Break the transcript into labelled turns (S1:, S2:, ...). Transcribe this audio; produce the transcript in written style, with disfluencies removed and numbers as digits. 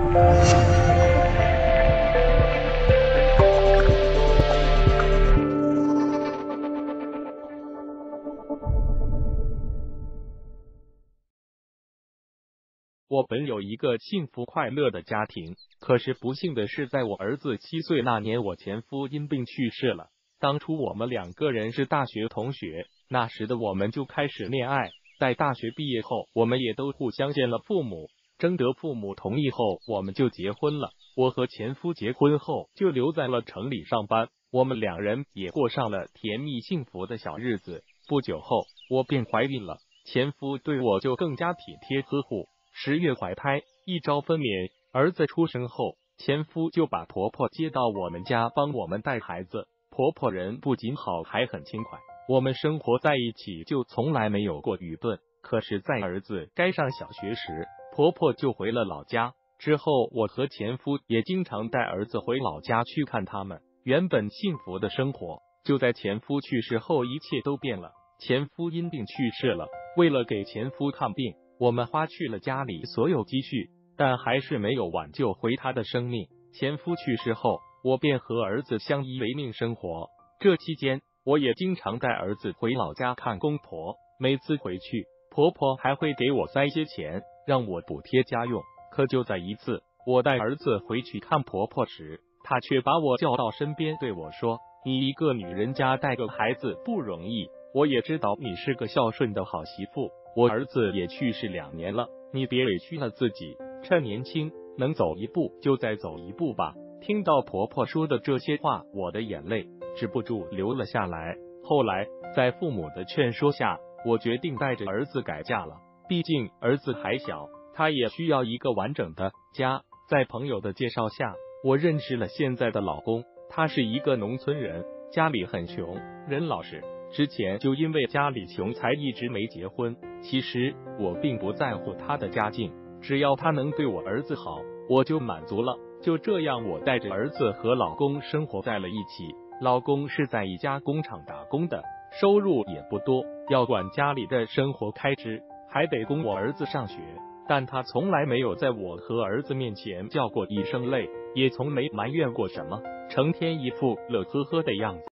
S1: 我本有一个幸福快乐的家庭，可是不幸的是，在我儿子7岁那年，我前夫因病去世了。当初我们2个人是大学同学，那时的我们就开始恋爱。在大学毕业后，我们也都互相见了父母，征得父母同意后，我们就结婚了。我和前夫结婚后就留在了城里上班，我们2人也过上了甜蜜幸福的小日子。不久后，我便怀孕了，前夫对我就更加体贴呵护。10月怀胎，1朝分娩。儿子出生后，前夫就把婆婆接到我们家帮我们带孩子。婆婆人不仅好，还很轻快。我们生活在一起就从来没有过矛盾。可是，在儿子该上小学时，婆婆就回了老家。之后，我和前夫也经常带儿子回老家去看他们。原本幸福的生活，就在前夫去世后，一切都变了。前夫因病去世了，为了给前夫看病，我们花去了家里所有积蓄，但还是没有挽救回他的生命。前夫去世后，我便和儿子相依为命生活。这期间，我也经常带儿子回老家看公婆。每次回去，婆婆还会给我塞些钱，让我补贴家用。可就在一次，我带儿子回去看婆婆时，她却把我叫到身边，对我说：“你一个女人家带个孩子不容易，我也知道你是个孝顺的好媳妇。我儿子也去世2年了，你别委屈了自己，趁年轻，能走一步就再走一步吧。”听到婆婆说的这些话，我的眼泪止不住流了下来。后来，在父母的劝说下，我决定带着儿子改嫁了。毕竟儿子还小，他也需要一个完整的家。在朋友的介绍下，我认识了现在的老公。他是一个农村人，家里很穷，人老实。之前就因为家里穷才一直没结婚。其实我并不在乎他的家境，只要他能对我儿子好，我就满足了。就这样，我带着儿子和老公生活在了一起。老公是在一家工厂打工的，收入也不多，要管家里的生活开支，还得供我儿子上学。但他从来没有在我和儿子面前叫过一声累，也从没埋怨过什么，成天一副乐呵呵的样子。